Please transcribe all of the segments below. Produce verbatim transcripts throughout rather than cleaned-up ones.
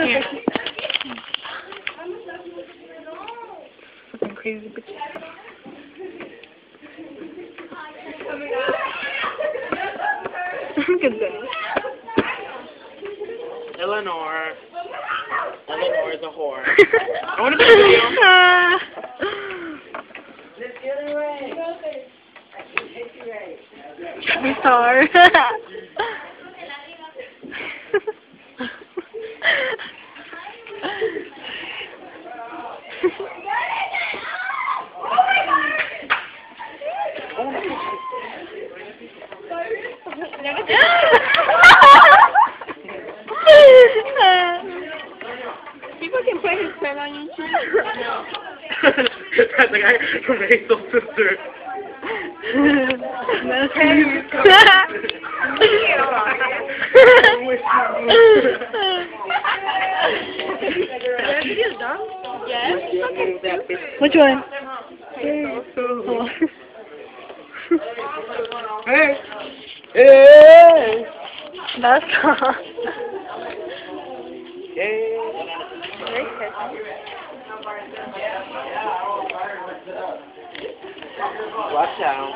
Here. Fucking crazy bitch. Look at that. Eleanor. Eleanor is a whore. I want to be a video. Let's get it right. Take it right. We saw her. People can put his pen on YouTube. That's the guy from Hazel's sister. That's Yes. Which one? Oh. Hey! Hey! That's all. Hey! Watch out.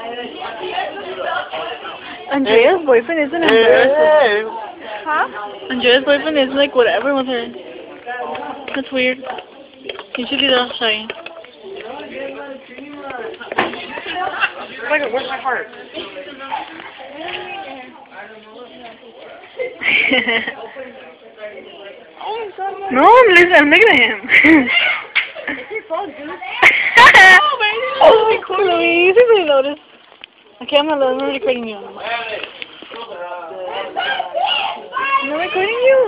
Andrea's boyfriend isn't embarrassed. Hey! Huh? Andrea's boyfriend is like whatever with her. That's weird. You should do that, sorry. Like, where's my heart? No, I'm listening. I'm looking at him. Oh, Chloe, you didn't notice. Okay, I'm not, I'm not recording you. I'm not recording you.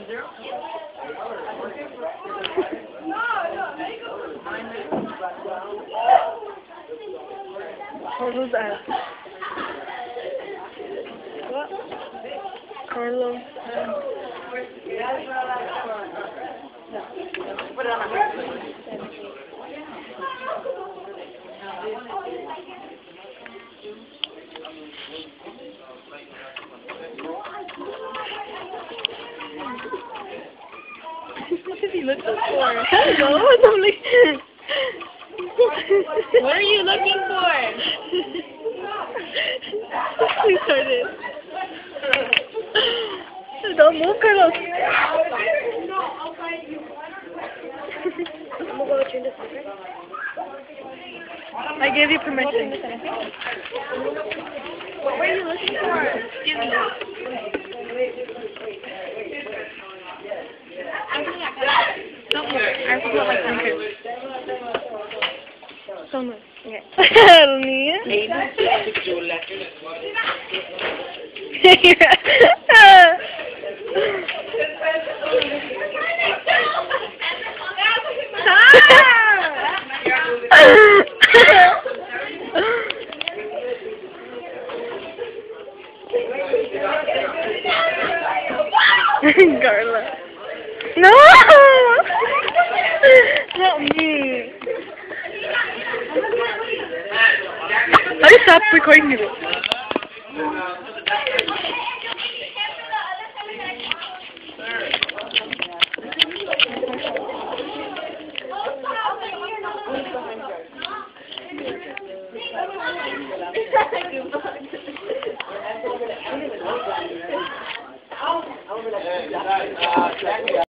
Carlos ass. What? Carlos ass. What did he look for? I don't know. I'm like... What are you looking for? We started. Don't move, Carlos. I'm gonna go turn this on. I gave you permission. What were you looking for? Excuse me. Don't move. I have to put my finger. Don't move. Okay. Mía. Carla. No! Not me. How do you stop recording me?